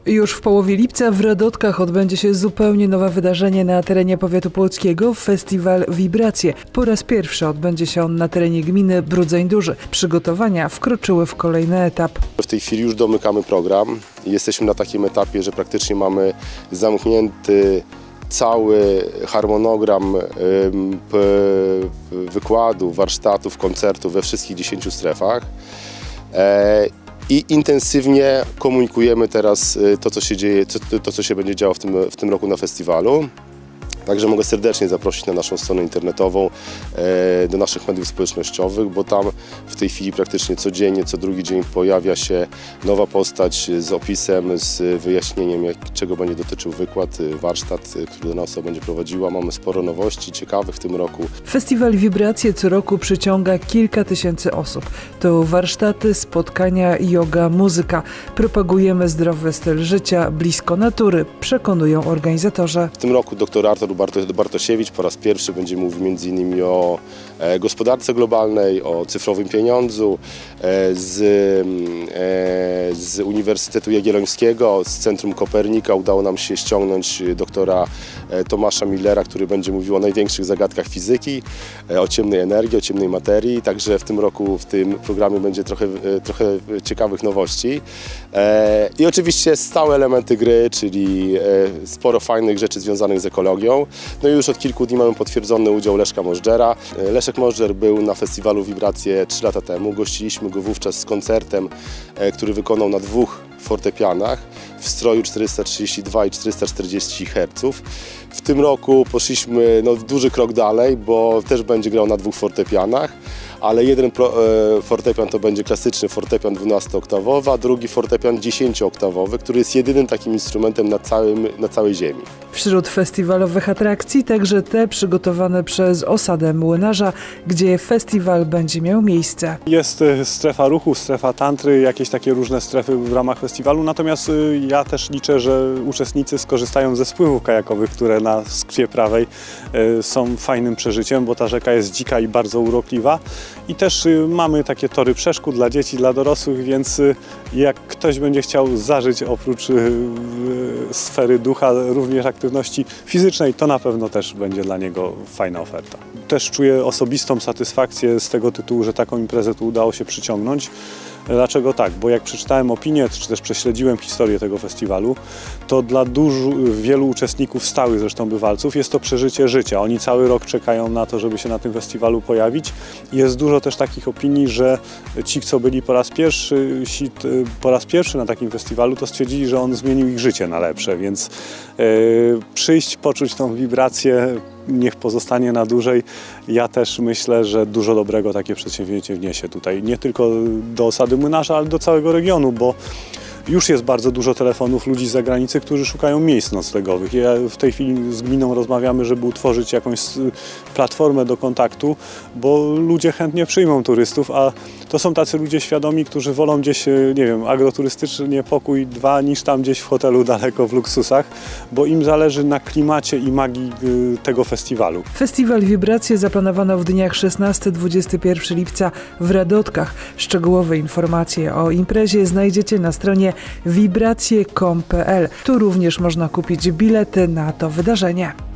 Już w połowie lipca w Radotkach odbędzie się zupełnie nowe wydarzenie na terenie powiatu płockiego – Festiwal Wibracje. Po raz pierwszy odbędzie się on na terenie gminy Brudzeń Duży. Przygotowania wkroczyły w kolejny etap. W tej chwili już domykamy program i jesteśmy na takim etapie, że praktycznie mamy zamknięty cały harmonogram wykładów, warsztatów, koncertów we wszystkich 10 strefach. I intensywnie komunikujemy teraz to, co się dzieje, to, co się będzie działo w tym roku na festiwalu. Także mogę serdecznie zaprosić na naszą stronę internetową, do naszych mediów społecznościowych, bo tam w tej chwili praktycznie codziennie, co drugi dzień pojawia się nowa postać z opisem, z wyjaśnieniem, czego będzie dotyczył wykład, warsztat, który dana osoba będzie prowadziła. Mamy sporo nowości ciekawych w tym roku. Festiwal Wibracje co roku przyciąga kilka tysięcy osób. To warsztaty, spotkania, joga, muzyka. Propagujemy zdrowy styl życia, blisko natury, przekonują organizatorzy. W tym roku dr Artur Bartosiewicz po raz pierwszy będzie mówił m.in. o gospodarce globalnej, o cyfrowym pieniądzu, z Uniwersytetu Jagiellońskiego, z Centrum Kopernika udało nam się ściągnąć doktora Tomasza Millera, który będzie mówił o największych zagadkach fizyki, o ciemnej energii, o ciemnej materii. Także w tym roku w tym programie będzie trochę ciekawych nowości. I oczywiście stałe elementy gry, czyli sporo fajnych rzeczy związanych z ekologią. No i już od kilku dni mamy potwierdzony udział Leszka Możdżera. Leszek Możdżer był na festiwalu Wibracje 3 lata temu. Gościliśmy go wówczas z koncertem, który wykonał na 2 fortepianach w stroju 432 i 440 Hz. W tym roku poszliśmy duży krok dalej, bo też będzie grał na 2 fortepianach, ale jeden fortepian to będzie klasyczny fortepian 12-oktawowy, a drugi fortepian 10-oktawowy, który jest jedynym takim instrumentem na całej ziemi. Wśród festiwalowych atrakcji także te przygotowane przez Osadę Młynarza, gdzie festiwal będzie miał miejsce. Jest strefa ruchu, strefa tantry, jakieś takie różne strefy w ramach festiwalu, natomiast ja też liczę, że uczestnicy skorzystają ze spływów kajakowych, które na Skrwie Prawej są fajnym przeżyciem, bo ta rzeka jest dzika i bardzo urokliwa. I też mamy takie tory przeszkód dla dzieci, dla dorosłych, więc jak ktoś będzie chciał zażyć oprócz sfery ducha również aktywności fizycznej, to na pewno też będzie dla niego fajna oferta. Też czuję osobistą satysfakcję z tego tytułu, że taką imprezę tu udało się przyciągnąć. Dlaczego tak? Bo jak przeczytałem opinię, czy też prześledziłem historię tego festiwalu, to dla wielu uczestników, stałych zresztą bywalców, jest to przeżycie życia. Oni cały rok czekają na to, żeby się na tym festiwalu pojawić. Jest dużo też takich opinii, że ci, co byli po raz pierwszy na takim festiwalu, to stwierdzili, że on zmienił ich życie na lepsze, więc przyjść, poczuć tą wibrację, niech pozostanie na dłużej. Ja też myślę, że dużo dobrego takie przedsięwzięcie wniesie tutaj, nie tylko do Osady Młynarza, ale do całego regionu, bo już jest bardzo dużo telefonów ludzi z zagranicy, którzy szukają miejsc noclegowych. Ja w tej chwili z gminą rozmawiamy, żeby utworzyć jakąś platformę do kontaktu, bo ludzie chętnie przyjmą turystów, a to są tacy ludzie świadomi, którzy wolą gdzieś, nie wiem, agroturystycznie pokój 2 niż tam gdzieś w hotelu daleko w luksusach, bo im zależy na klimacie i magii tego festiwalu. Festiwal Wibracje zaplanowano w dniach 16-21 lipca w Radotkach. Szczegółowe informacje o imprezie znajdziecie na stronie wibracje.com.pl. Tu również można kupić bilety na to wydarzenie.